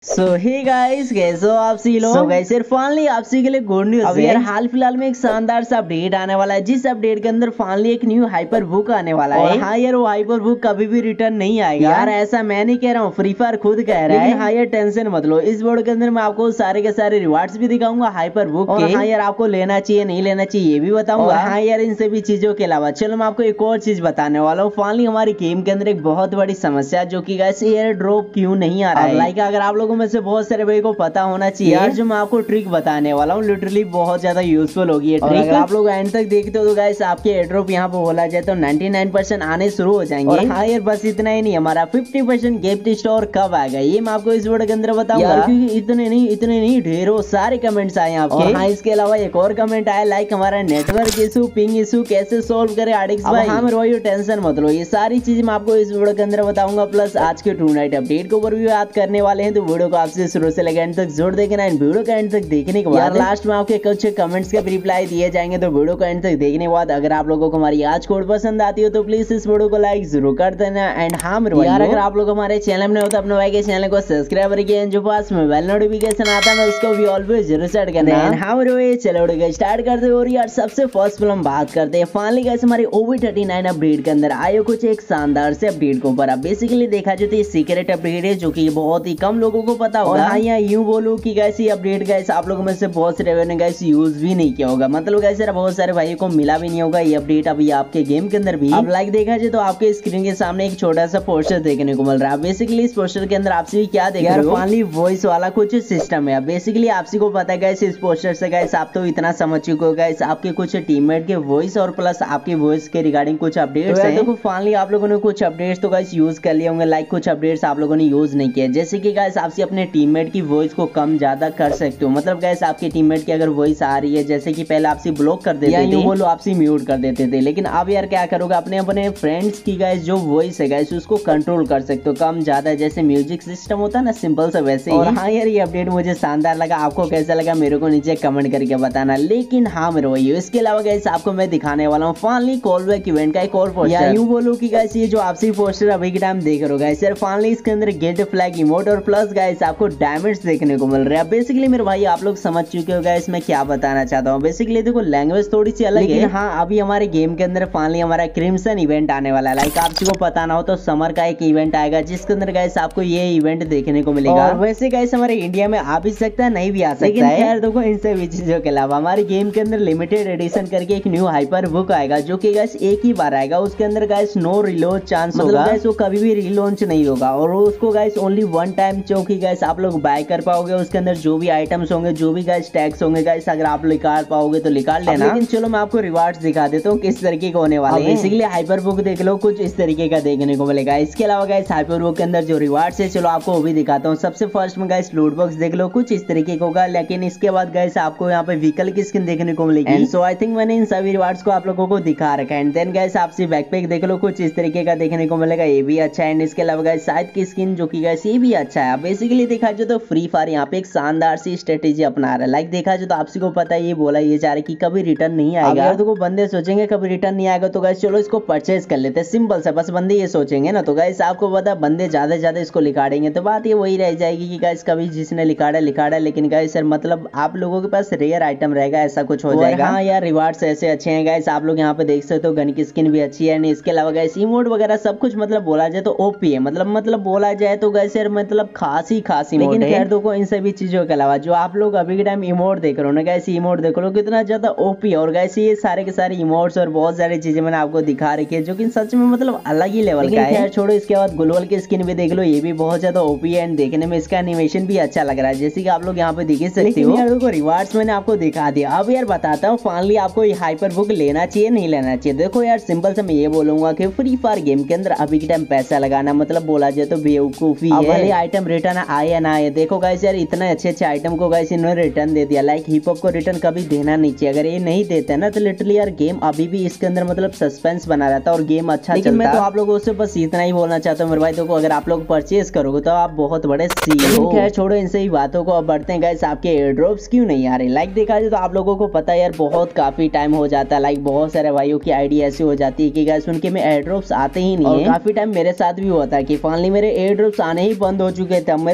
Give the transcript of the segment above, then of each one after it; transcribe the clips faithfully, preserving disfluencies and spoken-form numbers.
सो hey guys, कैसे हो आप सभी लोग? सो गाइस, सिर्फ फाइनली आप सभी के लिए गुड न्यूज़ है। यार हाल फिलहाल में एक शानदार सा अपडेट आने वाला है, जिस अपडेट के अंदर फाइनली एक न्यू हाइपर बुक आने वाला है। हाँ यार, वो हाइपर बुक कभी भी रिटर्न नहीं आएगा। यार ऐसा मैं नहीं कह रहा हूँ, फ्री फायर खुद कह रहा है। हाँ यार, टेंशन मत लो, इस वीडियो के अंदर मैं आपको सारे के सारे रिवार्ड्स भी दिखाऊंगा हाइपर बुक के। हाँ यार, आपको लेना चाहिए नहीं लेना चाहिए ये भी बताऊंगा। हाँ यार, इन सभी चीजों के अलावा चलो मैं आपको एक और चीज बताने वाला हूँ। फाइनली हमारी गेम के अंदर एक बहुत बड़ी समस्या, जो की गाइस एयर ड्रॉप क्यों नहीं आ रहा है। लाइक अगर आप लोगों में से बहुत सारे को पता होना चाहिए यार, जो मैं आपको ट्रिक बताने वाला हूँ लिटरली बहुत ज्यादा यूजफुल होगी ये ट्रिक। अगर आप लोग एंड तक देखते हो तो गाइस आपके एयरड्रॉप यहाँ पे बोला जाए तो निन्यानवे परसेंट आने शुरू हो जाएंगे। और हाँ यार, बस इतना ही नहीं, हमारा पचास परसेंट गिफ्ट स्टोर कब आएगा ये मैं आपको इस वीडियो के अंदर बताऊंगा, क्योंकि इतने नहीं इतने नहीं ढेरों सारे कमेंट्स आए आपके। हाँ, इसके अलावा एक और कमेंट आया, लाइक हमारा नेटवर्क इशू पिंग इशू कैसे सोल्व करे आडिक्स भाई। हाँ मेरे भाई, टेंशन मत लो, ये सारी चीज मैं आपको इस वीडियो के अंदर बताऊंगा। प्लस आज के टू नाइट अपडेट के ऊपर भी याद करने वाले हैं, तो वीडियो को आपसे शुरू से लेकर एंड तक जोड़ देखना। एंड वीडियो का एंड तक देखने के बाद लास्ट में आपके कुछ कमेंट्स के रिप्लाई दिए जाएंगे, तो वीडियो का एंड तक देखने के बाद अगर आप लोगों को हमारी आज कोड पसंद आती हो तो प्लीज इस वीडियो को लाइक जरूर कर देना। एंड हाँ मेरे यार, अगर आप लोग हमारे चैनल में हो तो अपने भाई के चैनल को सब्सक्राइब करिए, जो पास में बेल नोटिफिकेशन आता है उसको भी ऑलवेज जरूर सेट करना है। हाँ मेरे भाई, चलो वीडियो स्टार्ट करते हैं। और यार सबसे फर्स्ट फिल्म बात करते हैं फाइनली गाइस हमारे ओवी थर्टी नाइन अपडेट के अंदर आए कुछ एक शानदार से अपडेट के ऊपर। अब बेसिकली देखा जाए तो ये सीक्रेट अपडेट है, जो कि बहुत ही कम लोगों को पता होगा। हाँ यहाँ यूं बोलूं कि गाइस ये अपडेट गाइस आप लोगों में से बहुत सारे ने गाइस यूज भी नहीं किया होगा, मतलब गाइस बहुत सारे भाइयों को मिला भी नहीं होगा ये अपडेट अभी आपके गेम के अंदर भी। अब लाइक देखा जाए तो आपके स्क्रीन के सामने एक छोटा सा पोस्टर देखने को मिल रहा है। बेसिकली इस पोस्टर के अंदर आपसे भी क्या देख रहे हो, फाइनली वॉइस वाला कुछ सिस्टम है। बेसिकली आपसी को पता है गाइस, इस पोस्टर से गाइस आप तो इतना समझ चुके हो गाइस, आपके कुछ टीममेट के वॉइस और प्लस आपके वॉइस के रिगार्डिंग कुछ अपडेट्स हैं। देखो फाइनली आप लोगों ने कुछ अपडेट्स तो गाइस यूज कर लिए होंगे, लाइक कुछ अपडेट्स आप लोगों ने यूज नहीं किया, जैसे कि गाइस आपसे अपने टीममेट की वॉइस को कम ज्यादा कर सकते हो। मतलब गाइस आपके टीममेट की अगर वॉइस आ रही है, जैसे कि पहले आपसे ब्लॉक कर देते थे, बोलो आपसे म्यूट कर देते थे, लेकिन अब यार क्या करोगे, अपने अपने फ्रेंड्स की गाइस जो वॉइस है गाइस उसको कंट्रोल कर सकते हो कम ज्यादा, जैसे म्यूजिक सिस्टम होता है ना सिंपल सा वैसे ही। और हाँ यार, ये अपडेट मुझे शानदार लगा, आपको कैसा लगा मेरे को नीचे कमेंट करके बताना। लेकिन हाँ मेरे भाई, इसके अलावा गाइस आपको मैं दिखाने वाला हूँ फाइनली कॉल बैक इवेंट का एक और पोस्टर। यूं बोलो कि गाइस ये जो आपसी पोस्टर अभी के टाइम देख रहे हो गाइस, यार फाइनली इसके अंदर गेट फ्लैग इमोट और प्लस गाइस आपको डायमंड्स देखने को मिल रहे हैं। बेसिकली मेरे भाई आप लोग समझ चुके हो गाइस मैं क्या बताना चाहता हूँ। बेसिकली देखो लैंग्वेज थोड़ी सी अलग है। हाँ, अभी हमारे गेम के अंदर फाइनली हमारा क्रिम्सन इवेंट आने वाला है। लाइक आपको पता ना हो तो समर का एक इवेंट आएगा, जिसके अंदर गाइस आपको ये इवेंट देखने को मिलेगा। और वैसे गाइस हमारे इंडिया में आ भी सकता है, नहीं भी आ सकता है। यार देखो इन सभी चीजों के अलावा हमारे गेम के अंदर लिमिटेड एडिशन करके एक न्यू हाइपर बुक आएगा, जो कि गाइस एक ही बार आएगा। उसके अंदर गाइस नो रिलॉन्च चांस होगा, गाइस वो कभी भी रिलॉन्च नहीं होगा। और उसको गाइस ओनली वन टाइम चौकी गाइस आप लोग बाय कर पाओगे। उसके अंदर जो भी आइटम्स होंगे, जो भी गाइस टैग्स होंगे गाइस, अगर आप निकाल पाओगे तो निकाल लेना। लेकिन चलो मैं आपको रिवार्ड्स दिखा देता हूँ किस तरीके का होने वाले हैं। बेसिकली हाइपर बुक देख लो, कुछ इस तरीके का देखने को मिलेगा। इसके अलावा गाइस हाइपर बुक के अंदर जो रिवार्ड्स है, चलो आपको वो भी दिखाता हूँ। सबसे फर्स्ट में गाइस लूट बॉक्स देख लो, कुछ इस तरीके का होगा। लेकिन इसके बाद गाइस आपको यहाँ पे व्हीकल की स्किन देखने को मिलेगी। सो आई थिंक मैंने इन सभी रिवार्ड्स को आप लोगों को दिखा रखा है। एंड देन गाइस आपसे बैकपैक देख लो, कुछ इस तरीके का देखने को मिलेगा, ये भी अच्छा है। एंड इसके अलावा गाइस साइड की स्किन जो की गाइस ये भी अच्छा है। बेसिकली देखा जाए तो फ्री फायर यहाँ पे एक शानदार सी स्ट्रेटेजी अपना रहा है। लाइक देखा जाए तो आपसी को पता है, ये बोला ये जा रहा है कि कभी रिटर्न नहीं आएगा। अगर तो बंदे सोचेंगे कभी रिटर्न नहीं आएगा तो गाइस चलो इसको परचेज कर लेते हैं, सिंपल सा। बस बंदे ये सोचेंगे ना, तो गाइस आपको पता है बंदे ज्यादा से ज्यादा इसको लिखाड़ेंगे, तो बात ये वही रह जाएगी कि गाइस कभी जिसने लिखाड़ा लिखाड़ा, लेकिन गाइस सर मतलब आप लोगों के पास रेयर आइटम रहेगा, ऐसा कुछ हो जाएगा। हाँ यार, रिवार्ड्स ऐसे अच्छे हैं गाइस, आप लोग यहाँ पे देख सकते हो। गन की स्किन भी अच्छी है। इसके अलावा गाइस इमोट वगैरह सब कुछ मतलब बोला जाए तो ओपी है, मतलब मतलब बोला जाए तो गाइस यार मतलब खासी खासी। लेकिन खैर देखो इन सभी चीजों के अलावा जो आप लोग अभी के टाइम इमोट देख रहे हो ना गाइस, इमोट देख लो कितना ज्यादा ओपी है। और गाइस ये सारे के सारे इमोट्स और बहुत सारी चीजें मैंने आपको दिखा रखी है, जो कि सच में मतलब अलग ही लेवल का है। खैर छोड़ो, इसके बाद ग्लोबल की स्किन भी देख लो, ये भी बहुत ज्यादा ओपी है। एंड देखने में इसका एनिमेशन भी अच्छा लग रहा है, जैसे कि आप लोग यहाँ पे देख सकते हो। यार देखो रिवार्ड्स मैंने आपको दिखा दिया। अब यार बताता हूँ फाइनली आपको ये हाइपर बुक लेना चाहिए नहीं लेना चाहिए। देखो यार सिंपल से मैं ये बोलूंगा कि फ्री फायर गेम के अंदर अभी के टाइम पैसा लगाना मतलब बोला जाए तो बेवकूफी है। भले आइटम रिटर्न आए या ना आए, देखो गाइस यार इतने अच्छे अच्छे आइटम को गाइस इन्होंने रिटर्न दे दिया। लाइक हिप हॉप को रिटर्न कभी देना नहीं चाहिए। अगर ये नहीं देते ना तो लिटरली यार गेम अभी भी इसके अंदर मतलब सस्पेंस बना रहता और गेम अच्छा चलता। लेकिन मैं तो आप लोगों से बस इतना ही बोलना चाहता हूँ मेरे भाई, देखो अगर आप लोग परचेज करोगे तो आप बहुत बड़े सी हो। खैर छोड़ो इन सही बातों को, अब बढ़ते हैं गाइस आपके एयर ड्रॉप्स क्यों नहीं आ रहे। लाइक देखा जाए तो आप लोगों को पता है यार बहुत काफी टाइम हो जाता है। लाइक बहुत सारे भाइयों की आईडी ऐसी हो जाती है कि गाइस उनके में एयर ड्रॉप्स आते ही नहीं है। काफी टाइम मेरे साथ भी हुआ था कि फाइनली मेरे एयर ड्रॉप्स आने ही बंद हो चुके थे। अब मेरे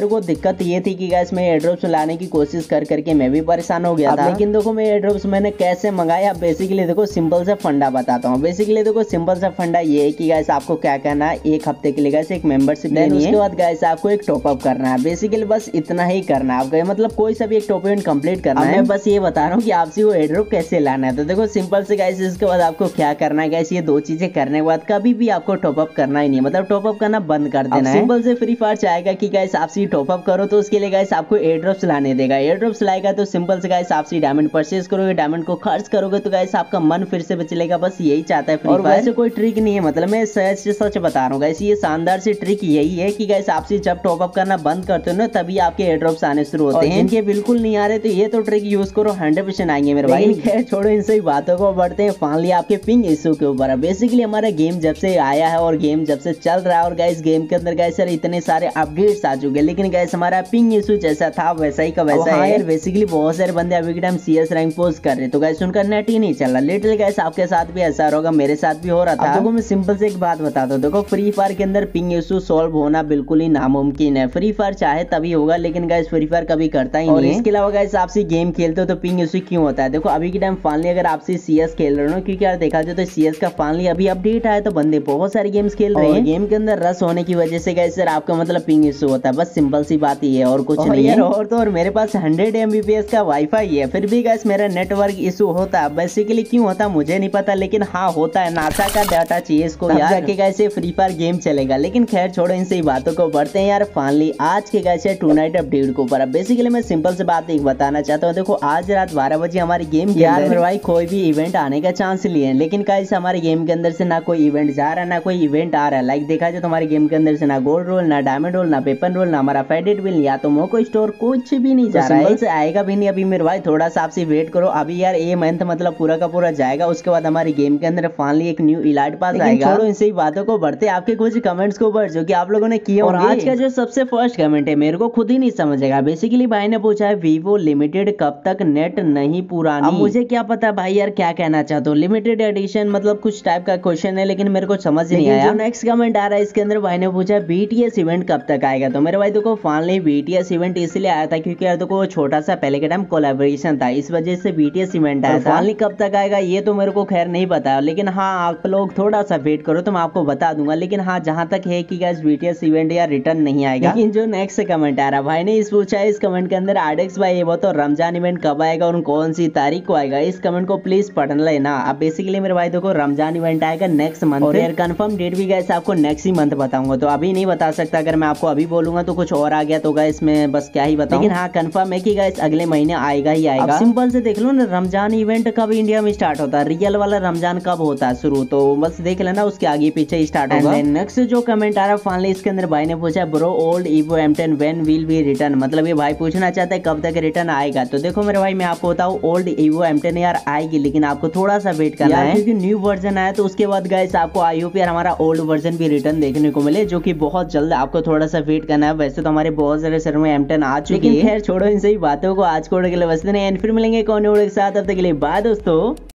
मेरे को दिक्कत ये थी कि गाइस मैं एयरड्रॉप्स लाने की कोशिश कर करके मैं भी परेशान हो गया था। लेकिन देखो मैं एयरड्रॉप्स मैंने कैसे मंगाया, बेसिकली देखो सिंपल सा फंडा बताता हूँ। बेसिकली देखो सिंपल सा फंडा ये है कि गाइस आपको क्या करना है, एक हफ्ते के लिए गाइस एक मेंबरशिप लेनी है, उसके बाद गाइस आपको एक टॉप अप करना है। बेसिकली बस इतना ही करना है आपको, मतलब कोई सा भी एक टॉप इवेंट कंप्लीट करना है। मैं बस ये बता रहा हूँ कि आपसे वो एयरड्रॉप कैसे लाना है। तो देखो सिंपल से गाइस इसके बाद आपको क्या करना है गाइस, ये दो चीजें करने के बाद कभी भी आपको टॉप अप करना ही नहीं, मतलब टॉप अप करना बंद कर देना है। सिंपल से फ्री फायर चाहेगा कि गाइस आपसे टॉप अप करो, तो उसके लिए गाइस आपको एयरड्रॉप्स लाने देगा। एयरड्रॉप्स लाएगा तो सिंपल से गाइस आपसे डायमंड परचेज करोगे, डायमंड को खर्च करोगे तो गाइस आपका मन फिर से बचलेगा। बस यही चाहता है फ्री फायर। वैसे कोई ट्रिक नहीं है, मतलब मैं सच से सच बता रहा हूँ गाइस, ये शानदार सी ट्रिक यही है कि गाइस आपसे जब टॉप अप करना बंद करते हो ना तभी आपके एयरड्रॉप्स आने शुरू होते हैं। इनके बिल्कुल नहीं आ रहे तो ये तो ट्रिक यूज करो, हंड्रेड परसेंट आएंगे मेरे भाई। खैर छोड़ो इन सही बातों को, बढ़ते हैं फाइनली आपके पिंग इशू के ऊपर। बेसिकली हमारा गेम जब से आया है और गेम जब से चल रहा है और गाइस गेम के अंदर गाइस इतने सारे अपडेट्स आ चुके हैं, लेकिन गाइस हमारा पिंग इशू जैसा था वैसा ही का वैसा है यार। बेसिकली बहुत सारे बंदे अभी के टाइम सीएस रैंक पोस्ट कर रहे तो गाइस उनका नेट ही नहीं चल रहा। लिटरली गाइस आपके साथ भी ऐसा होगा, मेरे साथ भी हो रहा था। देखो मैं सिंपल से एक बात बताता हूँ, देखो फ्री फायर के अंदर पिंग इशू सॉल्व होना बिल्कुल ही नामुमकिन है। फ्री फायर चाहे तभी होगा, लेकिन गाइस फ्री फायर कभी करता ही नहीं है। इसके अलावा गाइस आपसे गेम खेलते हो तो पिंग इशू क्यों होता है? देखो अभी के टाइम फाइनली अगर आपसे सीएस खेल रहे हो, क्योंकि यार देखा जाए तो सीएस का फाइनली अभी अपडेट आया तो बंदे बहुत सारे गेम्स खेल रहे हैं। गेम के अंदर रस होने की वजह से गाइस सर आपका मतलब पिंग इशू होता है, बस सिंपल सी बात ही है और कुछ नहीं है। और तो और मेरे पास हंड्रेड एमबीपीएस का वाईफाई है, फिर भी गाइस मेरा नेटवर्क इशू होता है। बेसिकली क्यों होता है मुझे नहीं पता, लेकिन हाँ होता है। नासा का डाटा चाहिए इसको यार, जाके कैसे फ्री फायर गेम चलेगा। लेकिन खैर छोड़ो इन सही बातों को, बढ़ते हैं यार फाइनली आज के कैसे टू नाइट अपडेट के ऊपर। बेसिकली मैं सिंपल से बात एक बताना चाहता हूँ, देखो आज रात बारह बजे हमारी गेम यार मेरे भाई कोई भी इवेंट आने का चांस लिए, लेकिन गाइस हमारे गेम के अंदर से ना कोई इवेंट जा रहा है ना कोई इवेंट आ रहा है। लाइक देखा जाए तो हमारे गेम के अंदर से ना गोल्ड रोल, ना डायमंड रोल, ना पेपर रोल, ना हमारा फेडेड बिल, या तो मोको स्टोर, कुछ भी नहीं जा रहा है। से आएगा भी नहीं अभी मेरे भाई, थोड़ा सा आपसे वेट करो। अभी यार ये मंथ मतलब पूरा का पूरा जाएगा, उसके बाद हमारी गेम के अंदर फाइनली एक न्यू इलाइट पास आएगा। छोड़ो इन सही बातों को, बढ़ते आपके कुछ कमेंट्स को ऊपर जो कि आप लोगों ने किए। और आज का जो सबसे फर्स्ट कमेंट है मेरे को खुद ही नहीं समझेगा। बेसिकली भाई ने पूछा है वीवो लिमिटेड कब तक नेट नहीं पुरानी। अब मुझे क्या पता भाई यार क्या कहना चाहते हो, लिमिटेड एडिशन मतलब कुछ टाइप का क्वेश्चन है, लेकिन मेरे को समझ नहीं आया। जो नेक्स्ट कमेंट आ रहा है इसके अंदर भाई ने पूछा है बीटीएस इवेंट कब तक आएगा। तो मेरे भाई देखो फाइनली बीटीएस इवेंट इसलिए आया था क्योंकि यार देखो छोटा सा पहले के टाइम कोलैबोरेशन था, इस वजह से बीटीएस इवेंट आया था। फाइनली कब तक आएगा ये तो मेरे को खैर नहीं पता, लेकिन हाँ आप लोग थोड़ा सा वेट करो तो मैं आपको बता दूंगा। लेकिन हाँ जहां तक है कि गाइस बीटीएस इवेंट या रिटर्न नहीं आएगा। लेकिन जो नेक्स्ट कमेंट आ रहा भाई ने इस पूछा है इस कमेंट के अंदर आरडेक्स भाई ये बताओ रमजान इवेंट कब आएगा और कौन सी तारीख को आएगा। इस कमेंट को प्लीज पढ़ लेना। अब बेसिकली मेरे भाई देखो रमजान इवेंट आएगा नेक्स्ट मंथ, और यार कंफर्म डेट भी गाइस आपको नेक्स्ट ही मंथ बताऊंगा, तो अभी नहीं बता सकता। अगर मैं आपको अभी बोलूंगा तो कुछ और आ गया तो गाइस मैं बस क्या ही बताऊं। लेकिन हाँ कंफर्म है कि गाइस अगले महीने आएगा ही आएगा। सिंपल से देख लो ना रमजान इवेंट कब इंडिया में स्टार्ट होता है, रियल वाला रमजान कब होता है शुरू, तो बस देख लेना उसके आगे पीछे स्टार्ट होगा। नेक्स्ट जो कमेंट आ रहा है फाइनली इसके अंदर भाई ने पूछा bro old Evo M ten when will be return, मतलब ये भाई पूछना चाहता है कब तक रिटर्न आएगा। तो देखो मेरे भाई मैं आपको बताऊं ओल्ड ईवो एम टेन यार आएगी, लेकिन आपको थोड़ा सा वेट करना है क्योंकि न्यू वर्जन आया तो उसके बाद गाइस आपको आई होप यार हमारा ओल्ड वर्जन भी रिटर्न देखने को मिले, जो कि बहुत जल्द आपको थोड़ा सा वेट करना है। वैसे तो हमारे बहुत सारे शहरों में एम टेन आ चुकी है। खैर छोड़ो इन सही बातों को, आज कोड के लिए बस नहीं, फिर मिलेंगे कौन के साथ, अब तक के लिए बाय दोस्तों।